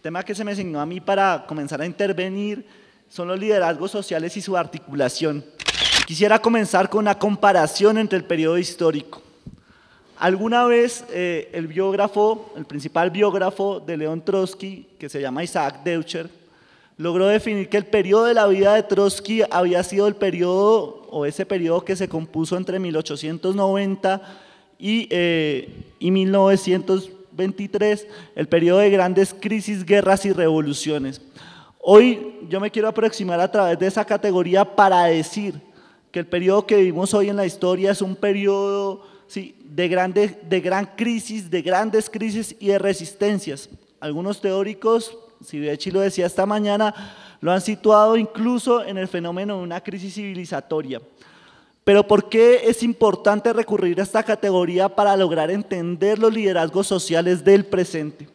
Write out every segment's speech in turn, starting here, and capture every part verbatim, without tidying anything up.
tema que se me asignó a mí para comenzar a intervenir son los liderazgos sociales y su articulación. Quisiera comenzar con una comparación entre el periodo histórico. Alguna vez eh, el biógrafo, el principal biógrafo de León Trotsky, que se llama Isaac Deutscher, logró definir que el periodo de la vida de Trotsky había sido el periodo, o ese periodo que se compuso entre mil ochocientos noventa y, eh, y mil novecientos veintitrés, el periodo de grandes crisis, guerras y revoluciones. Hoy yo me quiero aproximar a través de esa categoría para decir que el periodo que vivimos hoy en la historia es un periodo sí, de, grande, de gran crisis, de grandes crisis y de resistencias. Algunos teóricos, Sivechi lo decía esta mañana, lo han situado incluso en el fenómeno de una crisis civilizatoria. Pero ¿por qué es importante recurrir a esta categoría para lograr entender los liderazgos sociales del presente?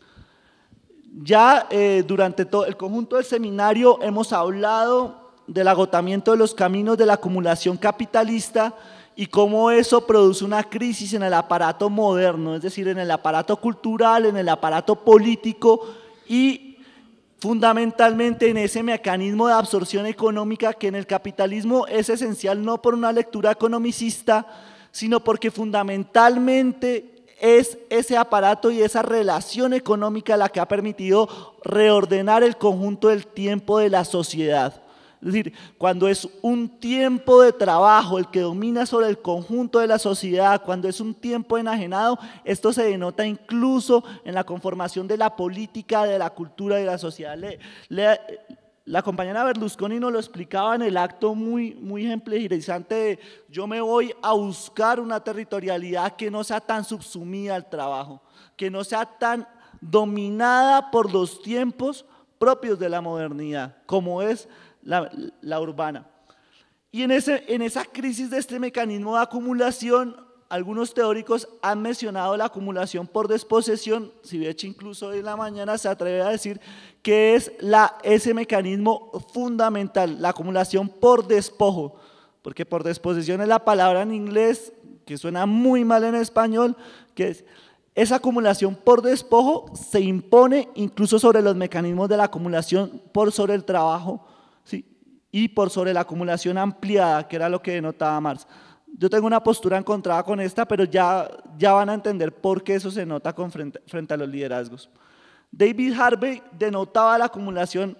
Ya eh, durante todo el conjunto del seminario hemos hablado del agotamiento de los caminos de la acumulación capitalista y cómo eso produce una crisis en el aparato moderno, es decir, en el aparato cultural, en el aparato político y fundamentalmente en ese mecanismo de absorción económica que en el capitalismo es esencial no por una lectura economicista, sino porque fundamentalmente es ese aparato y esa relación económica la que ha permitido reordenar el conjunto del tiempo de la sociedad. Es decir, cuando es un tiempo de trabajo el que domina sobre el conjunto de la sociedad, cuando es un tiempo enajenado, esto se denota incluso en la conformación de la política, de la cultura y de la sociedad. Le, le, la compañera Berlusconi nos lo explicaba en el acto muy, muy ejemplarizante de yo me voy a buscar una territorialidad que no sea tan subsumida al trabajo, que no sea tan dominada por los tiempos propios de la modernidad, como es La, la urbana. Y en, ese, en esa crisis de este mecanismo de acumulación, algunos teóricos han mencionado la acumulación por desposesión, Sivechi incluso hoy en la mañana se atreve a decir que es la, ese mecanismo fundamental, la acumulación por despojo, porque por desposesión es la palabra en inglés, que suena muy mal en español, que es esa acumulación por despojo se impone incluso sobre los mecanismos de la acumulación por sobre el trabajo, sí, y por sobre la acumulación ampliada, que era lo que denotaba Marx. Yo tengo una postura encontrada con esta, pero ya, ya van a entender por qué eso se nota con frente, frente a los liderazgos. David Harvey denotaba la acumulación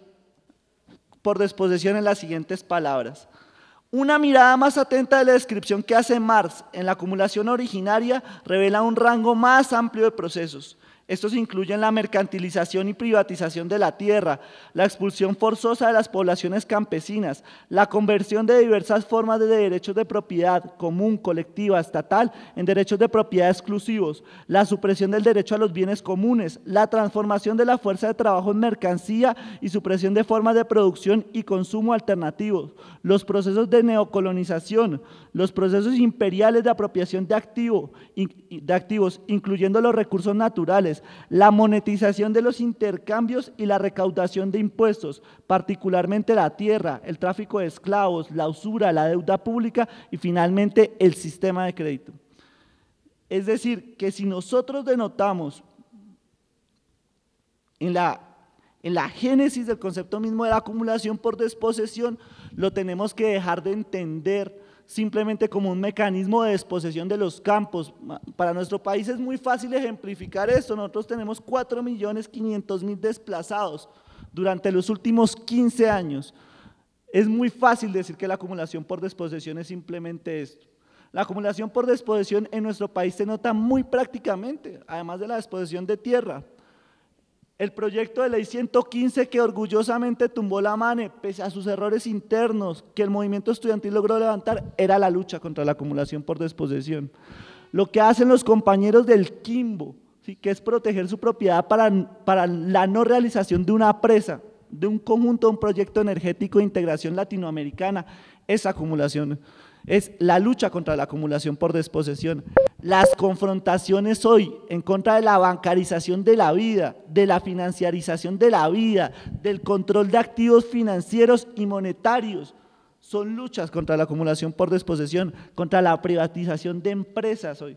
por desposesión en las siguientes palabras. Una mirada más atenta de la descripción que hace Marx en la acumulación originaria revela un rango más amplio de procesos. Estos incluyen la mercantilización y privatización de la tierra, la expulsión forzosa de las poblaciones campesinas, la conversión de diversas formas de derechos de propiedad común, colectiva, estatal, en derechos de propiedad exclusivos, la supresión del derecho a los bienes comunes, la transformación de la fuerza de trabajo en mercancía y supresión de formas de producción y consumo alternativos, los procesos de neocolonización, los procesos imperiales de apropiación de, activo, de activos, incluyendo los recursos naturales, la monetización de los intercambios y la recaudación de impuestos, particularmente la tierra, el tráfico de esclavos, la usura, la deuda pública y finalmente el sistema de crédito. Es decir, que si nosotros denotamos en la, en la génesis del concepto mismo de la acumulación por desposesión, lo tenemos que dejar de entender simplemente como un mecanismo de desposesión de los campos. Para nuestro país es muy fácil ejemplificar esto. Nosotros tenemos cuatro millones quinientos mil desplazados durante los últimos quince años. Es muy fácil decir que la acumulación por desposesión es simplemente esto. La acumulación por desposesión en nuestro país se nota muy prácticamente, además de la desposesión de tierra. El proyecto de ley ciento quince que orgullosamente tumbó la MANE, pese a sus errores internos que el movimiento estudiantil logró levantar, era la lucha contra la acumulación por desposesión. Lo que hacen los compañeros del Quimbo, ¿sí?, que es proteger su propiedad para, para la no realización de una presa, de un conjunto, de un proyecto energético de integración latinoamericana, esa acumulación. Es la lucha contra la acumulación por desposesión. Las confrontaciones hoy en contra de la bancarización de la vida, de la financiarización de la vida, del control de activos financieros y monetarios, son luchas contra la acumulación por desposesión, contra la privatización de empresas hoy.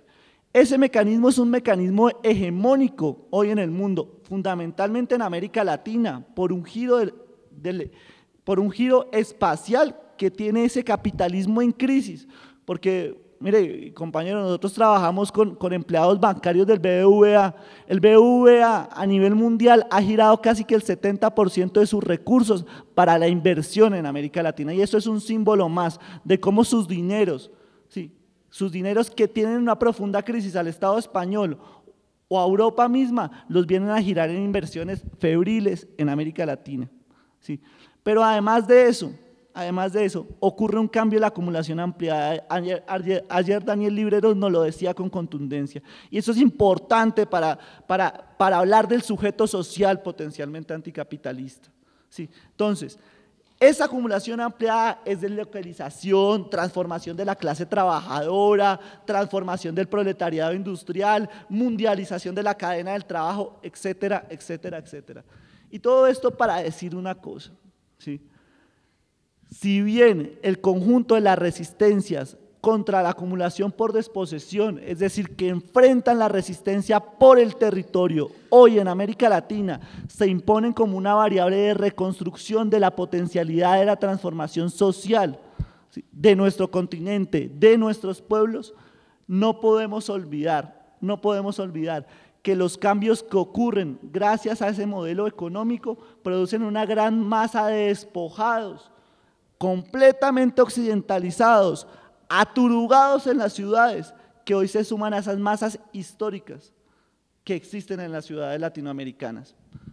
Ese mecanismo es un mecanismo hegemónico hoy en el mundo, fundamentalmente en América Latina, por un giro, del, del, por un giro espacial que tiene ese capitalismo en crisis, porque, mire, compañeros, nosotros trabajamos con, con empleados bancarios del B B V A. El B B V A a nivel mundial ha girado casi que el setenta por ciento de sus recursos para la inversión en América Latina, y eso es un símbolo más de cómo sus dineros, sí, sus dineros que tienen una profunda crisis al Estado español o a Europa misma, los vienen a girar en inversiones febriles en América Latina, sí. Pero además de eso, Además de eso, ocurre un cambio en la acumulación ampliada. Ayer, ayer, ayer Daniel Libreros nos lo decía con contundencia, y eso es importante para, para, para hablar del sujeto social potencialmente anticapitalista. ¿Sí? Entonces, esa acumulación ampliada es deslocalización, transformación de la clase trabajadora, transformación del proletariado industrial, mundialización de la cadena del trabajo, etcétera, etcétera, etcétera. Y todo esto para decir una cosa, ¿sí? Si bien el conjunto de las resistencias contra la acumulación por desposesión, es decir, que enfrentan la resistencia por el territorio, hoy en América Latina se imponen como una variable de reconstrucción de la potencialidad de la transformación social de nuestro continente, de nuestros pueblos, no podemos olvidar, no podemos olvidar que los cambios que ocurren gracias a ese modelo económico producen una gran masa de despojados, completamente occidentalizados, aturugados en las ciudades, que hoy se suman a esas masas históricas que existen en las ciudades latinoamericanas.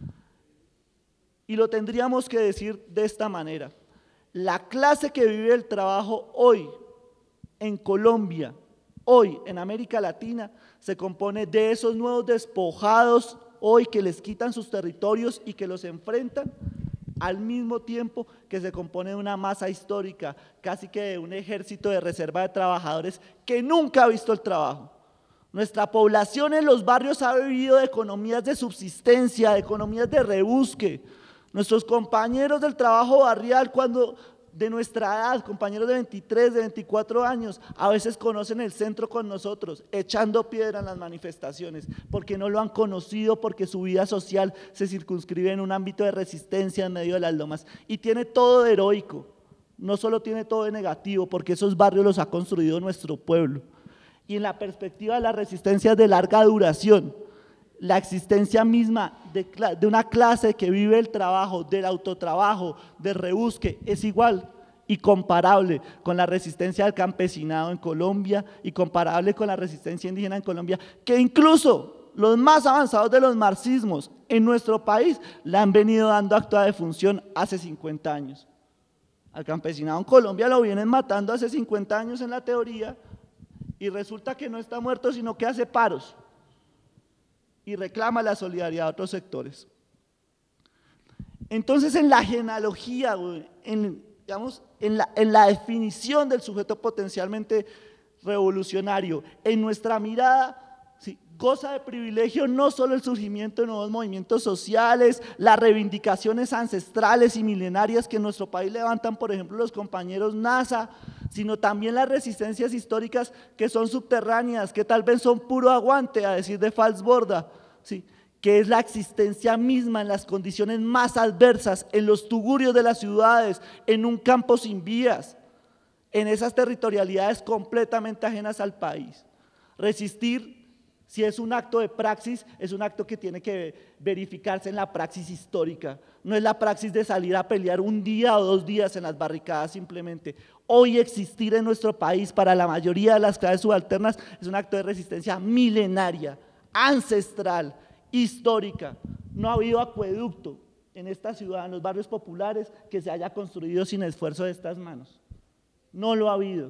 Y lo tendríamos que decir de esta manera: la clase que vive el trabajo hoy en Colombia, hoy en América Latina, se compone de esos nuevos despojados hoy que les quitan sus territorios y que los enfrentan, al mismo tiempo que se compone de una masa histórica, casi que de un ejército de reserva de trabajadores que nunca ha visto el trabajo. Nuestra población en los barrios ha vivido de economías de subsistencia, de economías de rebusque. Nuestros compañeros del trabajo barrial, cuando de nuestra edad, compañeros de veintitrés, de veinticuatro años, a veces conocen el centro con nosotros, echando piedra en las manifestaciones, porque no lo han conocido, porque su vida social se circunscribe en un ámbito de resistencia en medio de las lomas, y tiene todo de heroico, no solo tiene todo de negativo, porque esos barrios los ha construido nuestro pueblo. Y en la perspectiva de la resistencia de larga duración, la existencia misma de, de una clase que vive el trabajo, del autotrabajo, del rebusque, es igual y comparable con la resistencia del campesinado en Colombia y comparable con la resistencia indígena en Colombia, que incluso los más avanzados de los marxismos en nuestro país le han venido dando acta de función hace cincuenta años. Al campesinado en Colombia lo vienen matando hace cincuenta años en la teoría, y resulta que no está muerto, sino que hace paros y reclama la solidaridad de otros sectores. Entonces, en la genealogía, en, digamos, en, la, en la definición del sujeto potencialmente revolucionario, en nuestra mirada, sí, goza de privilegio no solo el surgimiento de nuevos movimientos sociales, las reivindicaciones ancestrales y milenarias que en nuestro país levantan, por ejemplo, los compañeros NASA, sino también las resistencias históricas que son subterráneas, que tal vez son puro aguante, a decir de Falsborda, ¿sí? Que es la existencia misma en las condiciones más adversas, en los tugurios de las ciudades, en un campo sin vías, en esas territorialidades completamente ajenas al país. Resistir, si es un acto de praxis, es un acto que tiene que verificarse en la praxis histórica, no es la praxis de salir a pelear un día o dos días en las barricadas simplemente. Hoy existir en nuestro país para la mayoría de las clases subalternas es un acto de resistencia milenaria, ancestral, histórica. No ha habido acueducto en esta ciudad, en los barrios populares, que se haya construido sin esfuerzo de estas manos. No lo ha habido.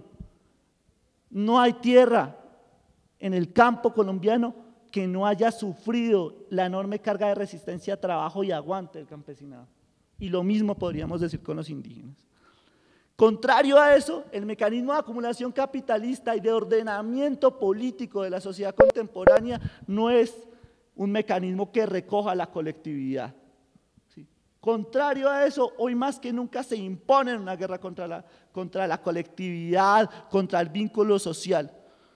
No hay tierra en el campo colombiano que no haya sufrido la enorme carga de resistencia, trabajo y aguante del campesinado. Y lo mismo podríamos decir con los indígenas. Contrario a eso, el mecanismo de acumulación capitalista y de ordenamiento político de la sociedad contemporánea no es un mecanismo que recoja la colectividad. ¿Sí? Contrario a eso, hoy más que nunca se impone una guerra contra la, contra la colectividad, contra el vínculo social.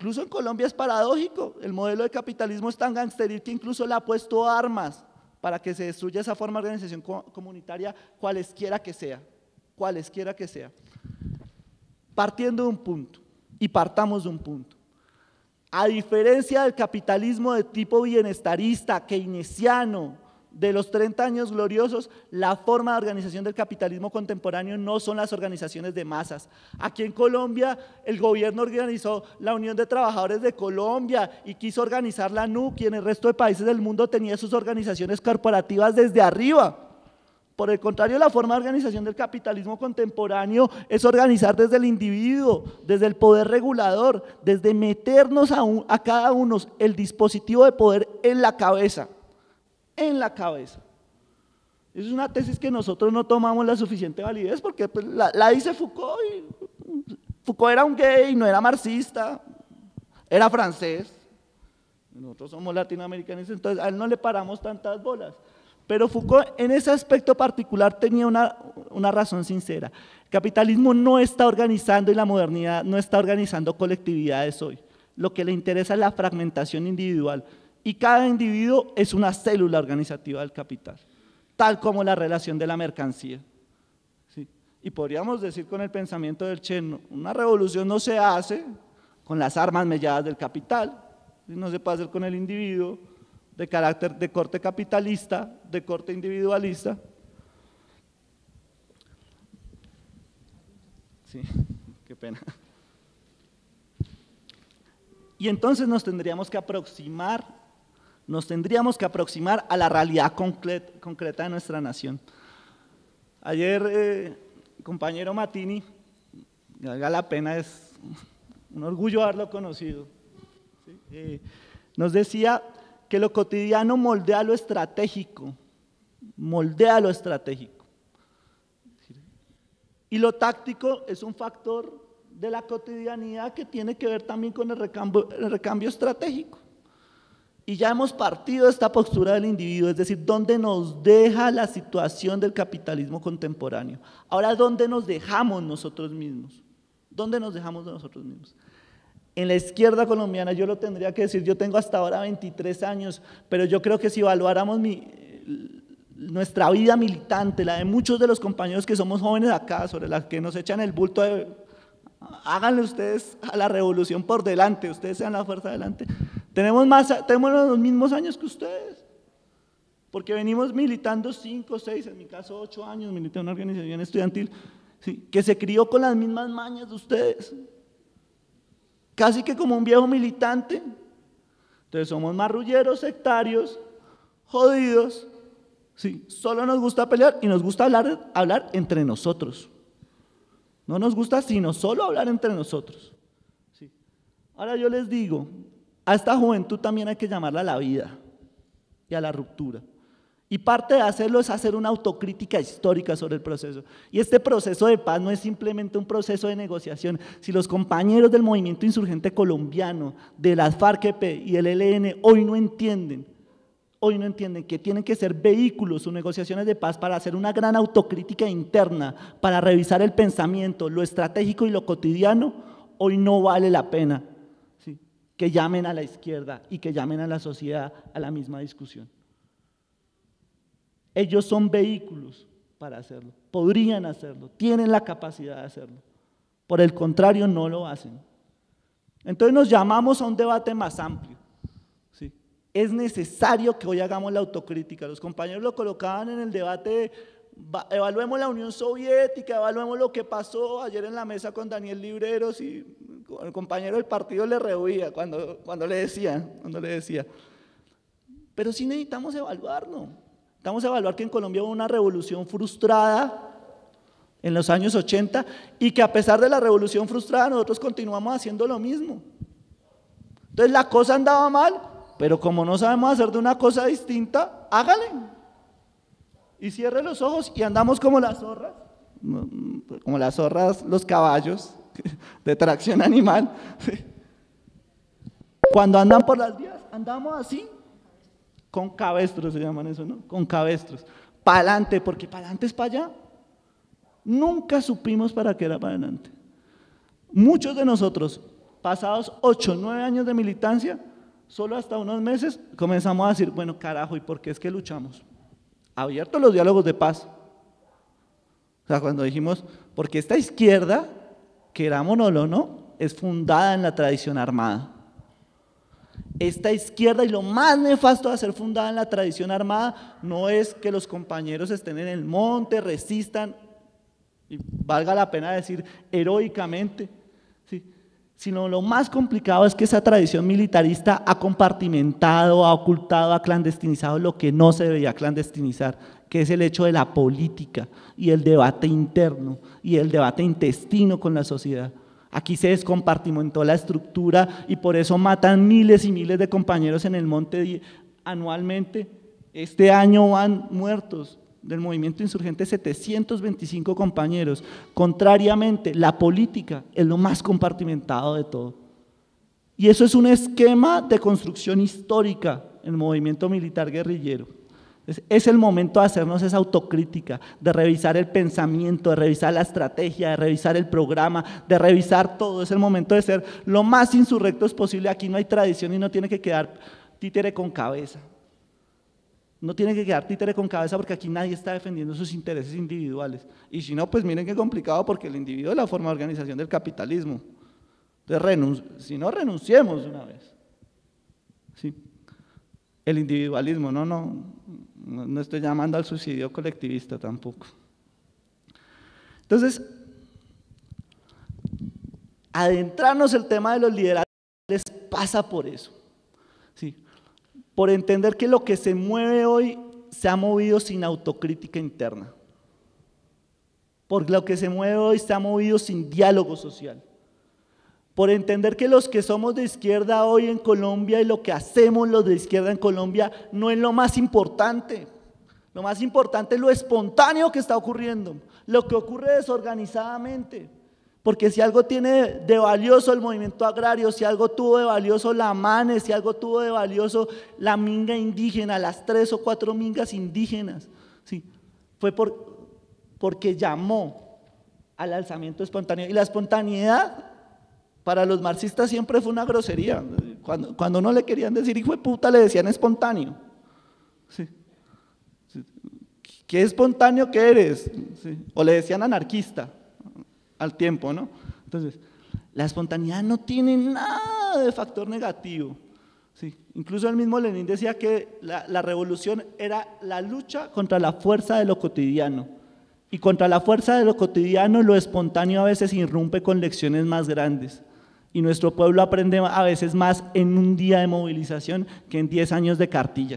incluso en Colombia es paradójico, el modelo de capitalismo es tan gangsteril que incluso le ha puesto armas para que se destruya esa forma de organización comunitaria, cualesquiera que sea, cualesquiera que sea. Partiendo de un punto, y partamos de un punto. A diferencia del capitalismo de tipo bienestarista, keynesiano, de los treinta años gloriosos, la forma de organización del capitalismo contemporáneo no son las organizaciones de masas. Aquí en Colombia el gobierno organizó la Unión de Trabajadores de Colombia y quiso organizar la N U C, y en el resto de países del mundo tenía sus organizaciones corporativas desde arriba. Por el contrario, la forma de organización del capitalismo contemporáneo es organizar desde el individuo, desde el poder regulador, desde meternos a, un, a cada uno el dispositivo de poder en la cabeza. En la cabeza. Es una tesis que nosotros no tomamos la suficiente validez porque pues, la, la dice Foucault. Y Foucault era un gay, no era marxista, era francés. Nosotros somos latinoamericanos, entonces a él no le paramos tantas bolas. Pero Foucault en ese aspecto particular tenía una, una razón sincera. El capitalismo no está organizando y la modernidad no está organizando colectividades hoy. Lo que le interesa es la fragmentación individual. Y cada individuo es una célula organizativa del capital, tal como la relación de la mercancía. ¿Sí? Y podríamos decir con el pensamiento del Che, una revolución no se hace con las armas melladas del capital, no se puede hacer con el individuo de carácter de corte capitalista, de corte individualista. Sí, qué pena. Y entonces nos tendríamos que aproximar Nos tendríamos que aproximar a la realidad concreta de nuestra nación. Ayer, eh, compañero Matini, valga la pena, es un orgullo haberlo conocido, ¿sí? eh, nos decía que lo cotidiano moldea lo estratégico, moldea lo estratégico. Y lo táctico es un factor de la cotidianidad que tiene que ver también con el recambio, el recambio estratégico. Y ya hemos partido de esta postura del individuo, es decir, ¿dónde nos deja la situación del capitalismo contemporáneo? Ahora, ¿dónde nos dejamos nosotros mismos? ¿Dónde nos dejamos de nosotros mismos? En la izquierda colombiana, yo lo tendría que decir, yo tengo hasta ahora veintitrés años, pero yo creo que si evaluáramos mi, nuestra vida militante, la de muchos de los compañeros que somos jóvenes acá, sobre las que nos echan el bulto de… Háganle ustedes a la revolución por delante, ustedes sean la fuerza adelante. Tenemos, más, tenemos los mismos años que ustedes, porque venimos militando cinco, seis, en mi caso ocho años, milité en una organización estudiantil, ¿sí? Que se crió con las mismas mañas de ustedes, casi que como un viejo militante. Entonces somos marrulleros, sectarios, jodidos, ¿sí? Solo nos gusta pelear y nos gusta hablar, hablar entre nosotros. No nos gusta sino solo hablar entre nosotros. ¿Sí? Ahora yo les digo, a esta juventud también hay que llamarla a la vida y a la ruptura. Y parte de hacerlo es hacer una autocrítica histórica sobre el proceso. Y este proceso de paz no es simplemente un proceso de negociación. Si los compañeros del movimiento insurgente colombiano, de las FARC-E P y el E L N hoy no entienden, hoy no entienden que tienen que ser vehículos o negociaciones de paz para hacer una gran autocrítica interna, para revisar el pensamiento, lo estratégico y lo cotidiano, hoy no vale la pena, ¿sí? Que llamen a la izquierda y que llamen a la sociedad a la misma discusión. Ellos son vehículos para hacerlo, podrían hacerlo, tienen la capacidad de hacerlo. Por el contrario, no lo hacen. Entonces nos llamamos a un debate más amplio. ¿Sí? Es necesario que hoy hagamos la autocrítica. Los compañeros lo colocaban en el debate, evaluemos la Unión Soviética, evaluemos lo que pasó ayer en la mesa con Daniel Libreros, y el compañero del partido le rehuía cuando, cuando, le decía, cuando le decía. Pero sí necesitamos evaluarlo. Necesitamos evaluar que en Colombia hubo una revolución frustrada en los años ochenta y que a pesar de la revolución frustrada nosotros continuamos haciendo lo mismo. Entonces la cosa andaba mal, pero como no sabemos hacer de una cosa distinta, hágale. Y cierre los ojos y andamos como las zorras, como las zorras, los caballos de tracción animal. Cuando andan por las vías, andamos así, con cabestros se llaman eso, ¿no? Con cabestros. Para adelante, porque para adelante es para allá. Nunca supimos para qué era para adelante. Muchos de nosotros, pasados ocho, nueve años de militancia, solo hasta unos meses comenzamos a decir, bueno, carajo, ¿y por qué es que luchamos? Abiertos los diálogos de paz. O sea, cuando dijimos, porque esta izquierda, querámonoslo o no, es fundada en la tradición armada. Esta izquierda, y lo más nefasto de ser fundada en la tradición armada, no es que los compañeros estén en el monte, resistan, y valga la pena decir heroicamente, ¿sí? Sino lo más complicado es que esa tradición militarista ha compartimentado, ha ocultado, ha clandestinizado lo que no se debía clandestinizar, que es el hecho de la política y el debate interno y el debate intestino con la sociedad. Aquí se descompartimentó la estructura y por eso matan miles y miles de compañeros en el monte anualmente. Este año van muertos del movimiento insurgente setecientos veinticinco compañeros. Contrariamente, la política es lo más compartimentado de todo. Y eso es un esquema de construcción histórica en el movimiento militar guerrillero. Es, es el momento de hacernos esa autocrítica, de revisar el pensamiento, de revisar la estrategia, de revisar el programa, de revisar todo. Es el momento de ser lo más insurrectos posible. Aquí no hay tradición y no tiene que quedar títere con cabeza. No tiene que quedar títere con cabeza porque aquí nadie está defendiendo sus intereses individuales. Y si no, pues miren qué complicado, porque el individuo es la forma de organización del capitalismo. Entonces, si no, renunciemos de una vez. ¿Sí? El individualismo, no, no, no estoy llamando al suicidio colectivista tampoco. Entonces, adentrarnos el tema de los liderazgos pasa por eso, ¿sí? Por entender que lo que se mueve hoy se ha movido sin autocrítica interna, por lo que se mueve hoy se ha movido sin diálogo social, por entender que los que somos de izquierda hoy en Colombia y lo que hacemos los de izquierda en Colombia no es lo más importante. Lo más importante es lo espontáneo que está ocurriendo, lo que ocurre desorganizadamente. Porque si algo tiene de valioso el movimiento agrario, si algo tuvo de valioso la MANE, si algo tuvo de valioso la minga indígena, las tres o cuatro mingas indígenas, ¿sí? Fue por, porque llamó al alzamiento espontáneo. Y la espontaneidad para los marxistas siempre fue una grosería. Cuando, cuando no le querían decir hijo de puta, le decían espontáneo. ¿Sí? ¿Qué espontáneo que eres? ¿Sí? O le decían anarquista al tiempo, ¿no? Entonces, la espontaneidad no tiene nada de factor negativo. ¿Sí? Incluso el mismo Lenin decía que la, la revolución era la lucha contra la fuerza de lo cotidiano. Y contra la fuerza de lo cotidiano, lo espontáneo a veces irrumpe con lecciones más grandes. Y nuestro pueblo aprende a veces más en un día de movilización que en diez años de cartilla.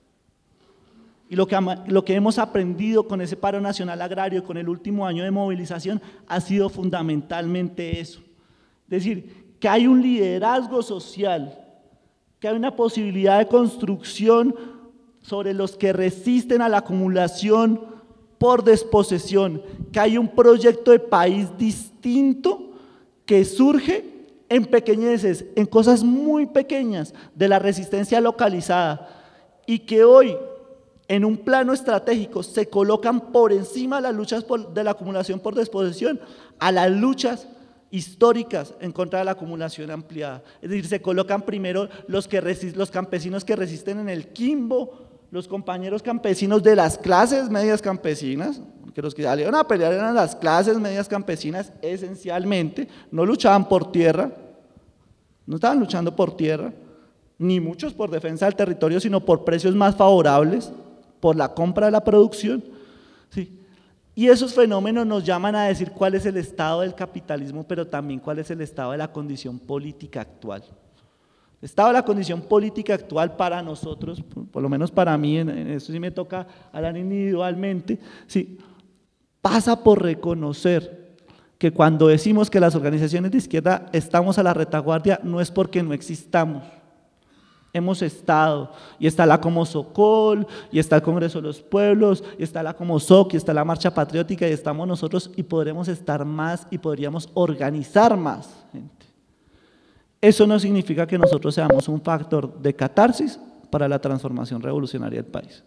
Y lo que, lo que hemos aprendido con ese paro nacional agrario, con el último año de movilización, ha sido fundamentalmente eso. Es decir, que hay un liderazgo social, que hay una posibilidad de construcción sobre los que resisten a la acumulación por desposesión, que hay un proyecto de país distinto que surge en pequeñeces, en cosas muy pequeñas de la resistencia localizada y que hoy en un plano estratégico se colocan por encima de las luchas por, de la acumulación por desposesión a las luchas históricas en contra de la acumulación ampliada. Es decir, se colocan primero los, que resist, los campesinos que resisten en el Quimbo, los compañeros campesinos de las clases medias campesinas, que los que salieron a pelear eran las clases medias campesinas esencialmente, no luchaban por tierra, no estaban luchando por tierra, ni muchos por defensa del territorio, sino por precios más favorables, por la compra de la producción, ¿sí? Y esos fenómenos nos llaman a decir cuál es el estado del capitalismo, pero también cuál es el estado de la condición política actual. El estado de la condición política actual para nosotros, por, por lo menos para mí, en, en eso sí me toca hablar individualmente, ¿sí? Pasa por reconocer que cuando decimos que las organizaciones de izquierda estamos a la retaguardia, no es porque no existamos. Hemos estado, y está la Comosocol, y está el Congreso de los Pueblos, y está la Comosoc, y está la Marcha Patriótica, y estamos nosotros, y podremos estar más, y podríamos organizar más gente. Eso no significa que nosotros seamos un factor de catarsis para la transformación revolucionaria del país.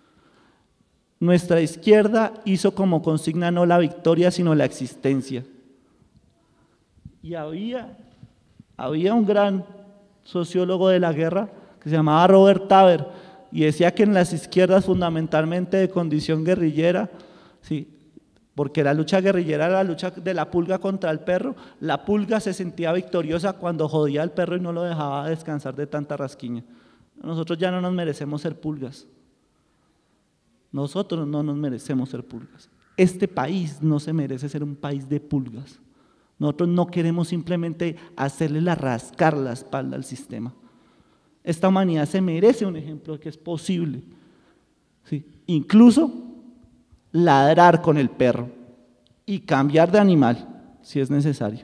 Nuestra izquierda hizo como consigna no la victoria, sino la existencia. Y había Había un gran sociólogo de la guerra que se llamaba Robert Taber y decía que en las izquierdas fundamentalmente de condición guerrillera, sí, porque la lucha guerrillera era la lucha de la pulga contra el perro, la pulga se sentía victoriosa cuando jodía al perro y no lo dejaba descansar de tanta rasquiña. Nosotros ya no nos merecemos ser pulgas. Nosotros no nos merecemos ser pulgas. Este país no se merece ser un país de pulgas. Nosotros no queremos simplemente hacerle la rascar la espalda al sistema. Esta humanidad se merece un ejemplo de que es posible. ¿Sí? Incluso ladrar con el perro y cambiar de animal si es necesario.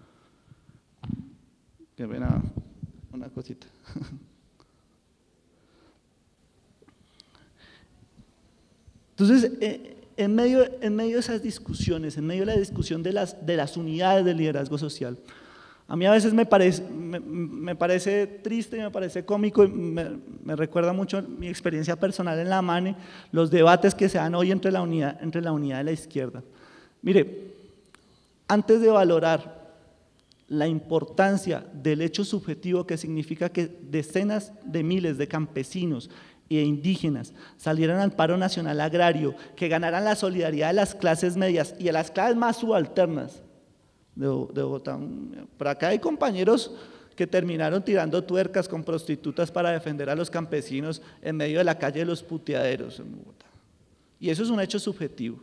Qué pena, una cosita. Entonces, eh, en, medio, en medio de esas discusiones, en medio de la discusión de las, de las unidades del liderazgo social, a mí a veces me parece, me, me parece triste, me parece cómico, y me, me recuerda mucho mi experiencia personal en la MANE, los debates que se dan hoy entre la unidad, entre la unidad de la izquierda. Mire, antes de valorar la importancia del hecho subjetivo que significa que decenas de miles de campesinos e indígenas salieran al paro nacional agrario, que ganaran la solidaridad de las clases medias y de las clases más subalternas de, de Bogotá. Por acá hay compañeros que terminaron tirando tuercas con prostitutas para defender a los campesinos en medio de la calle de los puteaderos en Bogotá. Y eso es un hecho subjetivo,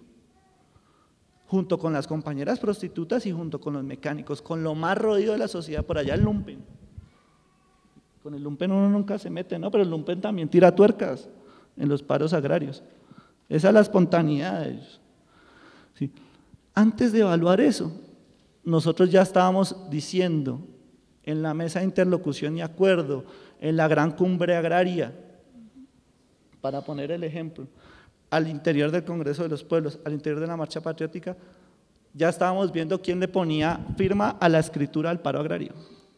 junto con las compañeras prostitutas y junto con los mecánicos, con lo más roído de la sociedad, por allá el lumpen. Con el lumpen uno nunca se mete, ¿no? Pero el lumpen también tira tuercas en los paros agrarios. Esa es la espontaneidad de ellos. Sí. Antes de evaluar eso, nosotros ya estábamos diciendo en la mesa de interlocución y acuerdo, en la gran cumbre agraria, para poner el ejemplo, al interior del Congreso de los Pueblos, al interior de la Marcha Patriótica, ya estábamos viendo quién le ponía firma a la escritura al paro agrario.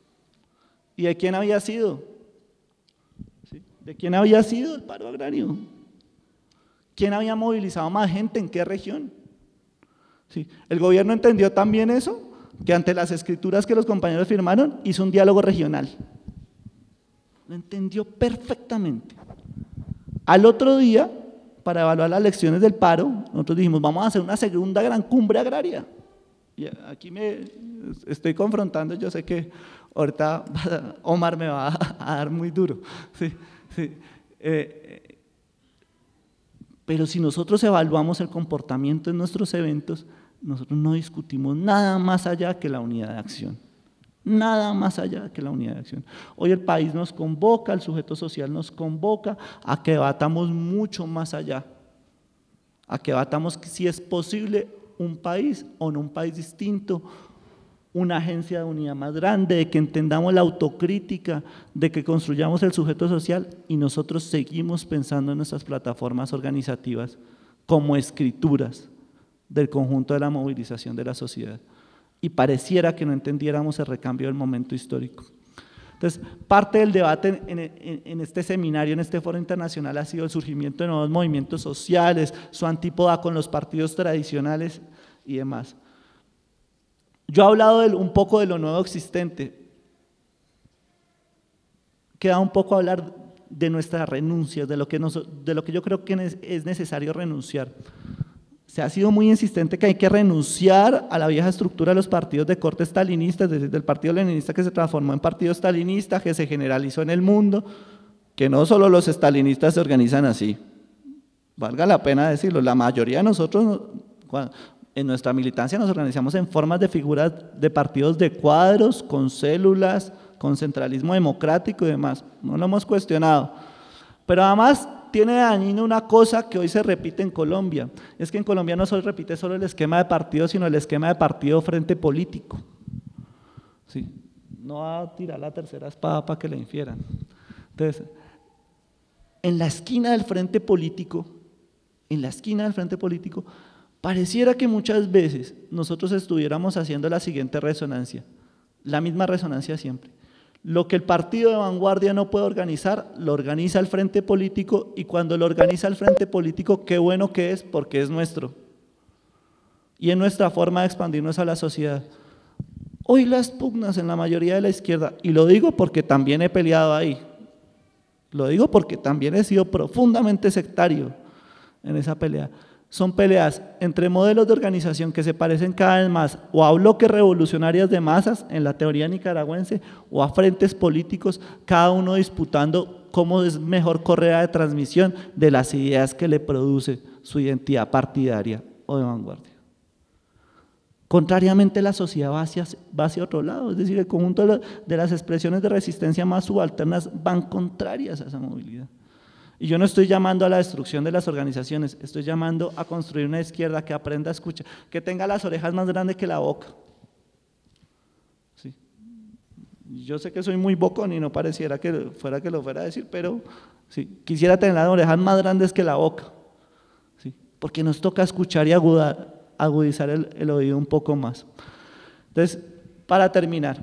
¿Y de quién había sido? ¿Sí? ¿De quién había sido el paro agrario? ¿Quién había movilizado más gente? ¿En qué región? ¿Sí? El gobierno entendió también eso, que ante las escrituras que los compañeros firmaron, hizo un diálogo regional. Lo entendió perfectamente. Al otro día, para evaluar las lecciones del paro, nosotros dijimos, vamos a hacer una segunda gran cumbre agraria. Y aquí me estoy confrontando, yo sé que ahorita Omar me va a dar muy duro. Sí, sí. Eh, pero si nosotros evaluamos el comportamiento en nuestros eventos, nosotros no discutimos nada más allá que la unidad de acción. Nada más allá que la unidad de acción. Hoy el país nos convoca, el sujeto social nos convoca a que debatamos mucho más allá, a que debatamos si es posible un país o no un país distinto, una agencia de unidad más grande, de que entendamos la autocrítica, de que construyamos el sujeto social y nosotros seguimos pensando en nuestras plataformas organizativas como escrituras del conjunto de la movilización de la sociedad. Y pareciera que no entendiéramos el recambio del momento histórico. Entonces, parte del debate en, en, en este seminario, en este foro internacional, ha sido el surgimiento de nuevos movimientos sociales, su antípoda con los partidos tradicionales y demás. Yo he hablado de, un poco de lo nuevo existente. Queda un poco hablar de nuestras renuncias, de lo que, nos, de lo que yo creo que es necesario renunciar. Se ha sido muy insistente que hay que renunciar a la vieja estructura de los partidos de corte estalinista, es decir, del partido leninista que se transformó en partido estalinista, que se generalizó en el mundo, que no solo los estalinistas se organizan así, valga la pena decirlo, la mayoría de nosotros en nuestra militancia nos organizamos en formas de figuras de partidos de cuadros, con células, con centralismo democrático y demás, no lo hemos cuestionado, pero además tiene dañino una cosa que hoy se repite en Colombia, es que en Colombia no se repite solo el esquema de partido, sino el esquema de partido frente político. Sí, no va a tirar la tercera espada para que la infieran. Entonces, en la esquina del frente político, en la esquina del frente político, pareciera que muchas veces nosotros estuviéramos haciendo la siguiente resonancia, la misma resonancia siempre. Lo que el partido de vanguardia no puede organizar, lo organiza el frente político y cuando lo organiza el frente político, qué bueno que es porque es nuestro. Y es nuestra forma de expandirnos a la sociedad. Hoy las pugnas en la mayoría de la izquierda, y lo digo porque también he peleado ahí, lo digo porque también he sido profundamente sectario en esa pelea, son peleas entre modelos de organización que se parecen cada vez más o a bloques revolucionarios de masas en la teoría nicaragüense o a frentes políticos, cada uno disputando cómo es mejor correa de transmisión de las ideas que le produce su identidad partidaria o de vanguardia. Contrariamente, la sociedad va hacia, va hacia otro lado, es decir, el conjunto de, de las expresiones de resistencia más subalternas van contrarias a esa movilidad. Y yo no estoy llamando a la destrucción de las organizaciones, estoy llamando a construir una izquierda que aprenda a escuchar, que tenga las orejas más grandes que la boca. Sí. Yo sé que soy muy bocón y no pareciera que fuera que lo fuera a decir, pero sí, quisiera tener las orejas más grandes que la boca, sí, porque nos toca escuchar y agudar, agudizar el, el oído un poco más. Entonces, para terminar,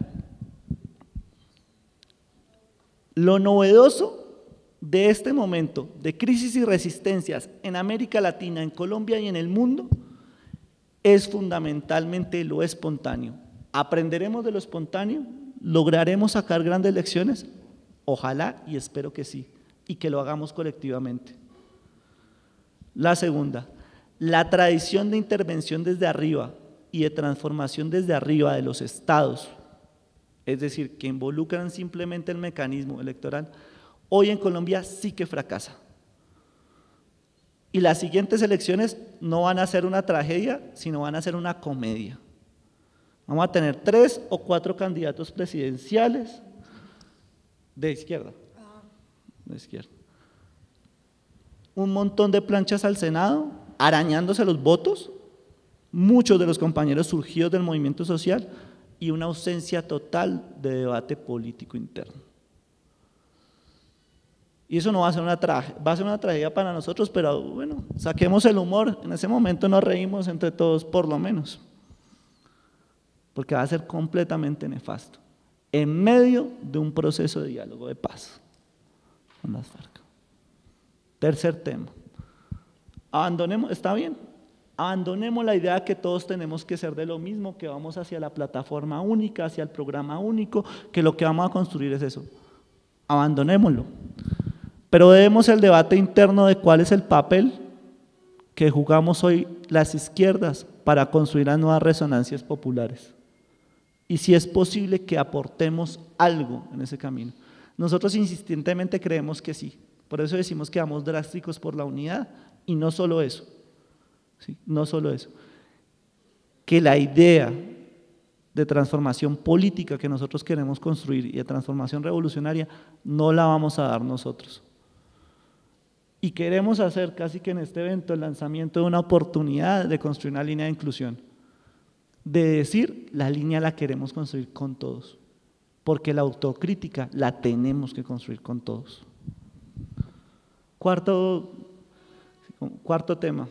lo novedoso de este momento de crisis y resistencias en América Latina, en Colombia y en el mundo, es fundamentalmente lo espontáneo. ¿Aprenderemos de lo espontáneo? ¿Lograremos sacar grandes lecciones? Ojalá y espero que sí, y que lo hagamos colectivamente. La segunda, la tradición de intervención desde arriba y de transformación desde arriba de los estados, es decir, que involucran simplemente el mecanismo electoral, hoy en Colombia sí que fracasa. Y las siguientes elecciones no van a ser una tragedia, sino van a ser una comedia. Vamos a tener tres o cuatro candidatos presidenciales de izquierda. De izquierda. Un montón de planchas al Senado, arañándose los votos, muchos de los compañeros surgidos del movimiento social y una ausencia total de debate político interno. Y eso no va a ser una tragedia, va a ser una tragedia para nosotros, pero bueno, saquemos el humor, en ese momento nos reímos entre todos por lo menos, porque va a ser completamente nefasto, en medio de un proceso de diálogo de paz con las FARC. Tercer tema, abandonemos, está bien, abandonemos la idea que todos tenemos que ser de lo mismo, que vamos hacia la plataforma única, hacia el programa único, que lo que vamos a construir es eso, abandonémoslo. Pero debemos el debate interno de cuál es el papel que jugamos hoy las izquierdas para construir las nuevas resonancias populares. Y si es posible que aportemos algo en ese camino. Nosotros insistentemente creemos que sí, por eso decimos que vamos drásticos por la unidad y no solo eso, ¿sí? No solo eso, que la idea de transformación política que nosotros queremos construir y de transformación revolucionaria no la vamos a dar nosotros. Y queremos hacer casi que en este evento el lanzamiento de una oportunidad de construir una línea de inclusión, de decir la línea la queremos construir con todos, porque la autocrítica la tenemos que construir con todos. Cuarto, cuarto tema,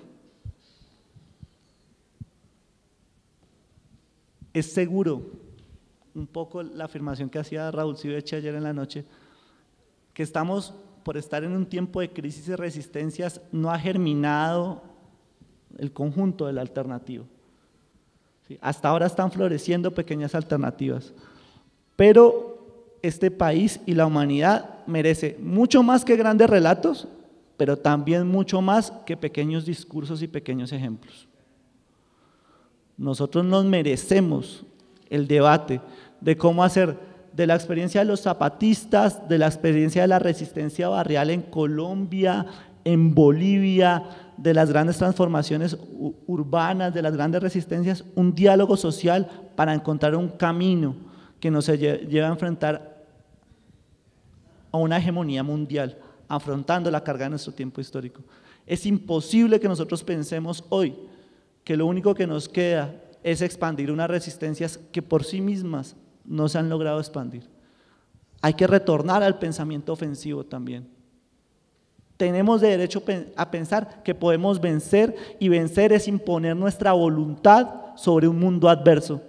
es seguro, un poco la afirmación que hacía Raúl Siveche ayer en la noche, que estamos por estar en un tiempo de crisis y resistencias, no ha germinado el conjunto de la alternativa. ¿Sí? Hasta ahora están floreciendo pequeñas alternativas, pero este país y la humanidad merece mucho más que grandes relatos, pero también mucho más que pequeños discursos y pequeños ejemplos. Nosotros nos merecemos el debate de cómo hacer de la experiencia de los zapatistas, de la experiencia de la resistencia barrial en Colombia, en Bolivia, de las grandes transformaciones urbanas, de las grandes resistencias, un diálogo social para encontrar un camino que nos lleve a enfrentar a una hegemonía mundial, afrontando la carga de nuestro tiempo histórico. Es imposible que nosotros pensemos hoy que lo único que nos queda es expandir unas resistencias que por sí mismas no se han logrado expandir. Hay que retornar al pensamiento ofensivo también. Tenemos derecho a pensar que podemos vencer, y vencer es imponer nuestra voluntad sobre un mundo adverso.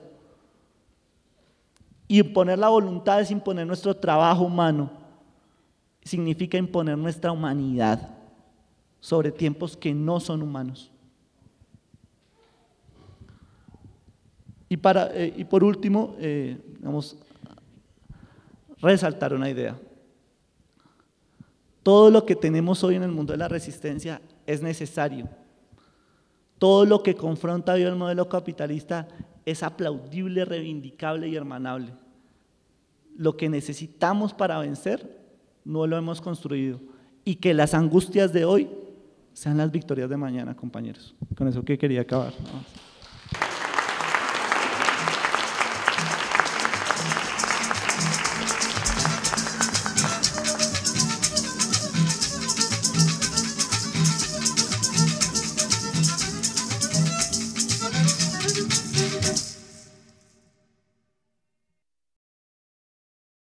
Y imponer la voluntad es imponer nuestro trabajo humano, significa imponer nuestra humanidad sobre tiempos que no son humanos. Y, para, eh, y por último, eh, vamos a resaltar una idea. Todo lo que tenemos hoy en el mundo de la resistencia es necesario. Todo lo que confronta hoy el modelo capitalista es aplaudible, reivindicable y hermanable. Lo que necesitamos para vencer no lo hemos construido. Y que las angustias de hoy sean las victorias de mañana, compañeros. Con eso que quería acabar, ¿no?